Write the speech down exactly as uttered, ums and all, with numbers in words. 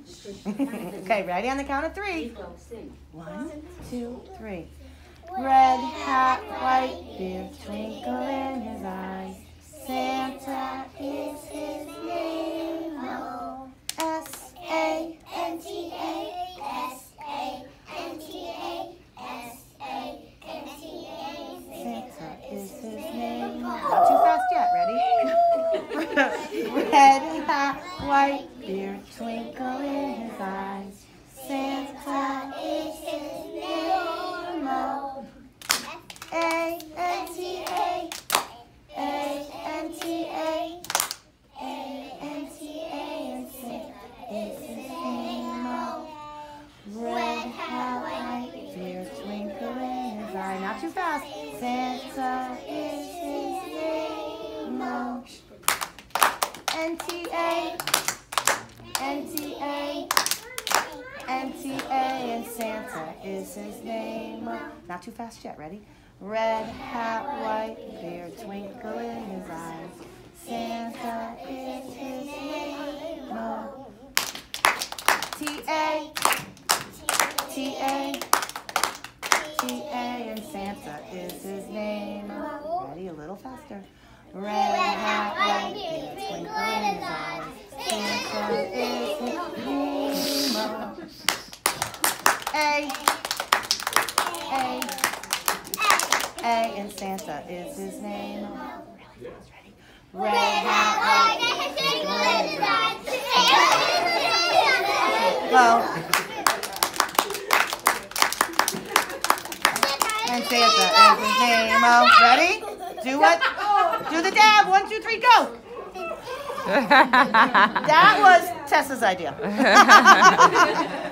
Okay, ready on the count of three. One, two, three. Red hat, white beard, twinkle in his eyes. Santa is his name. Oh, S A N T A, S A N T A, S A N T A. Santa is his name. Not too fast yet. Ready? Red hat, white beard, twinkle in his eyes. Santa is his name. Oh, A N T A, A N T A, A N T A, and Santa is his name. Oh, red hat, white beard, twinkle in his eye. Not too fast. Santa is his name. Oh, N T A, N T A, N T A, and Santa is his name. Not too fast yet. Ready? Red hat, white beard, twinkle in his eyes. Santa is his name. Oh, T A, T A, T A, and Santa is his name. Ready? A little faster. Red hat, white beard, twinkle in his eyes. Santa is his name. A, A, A, and Santa is his name. Ready? Red hat, white beard, twinkle in his eyes. Well, and Santa is his name. Oh, ready? Do what? Do the dab. One, two, three, go. That was Tessa's idea.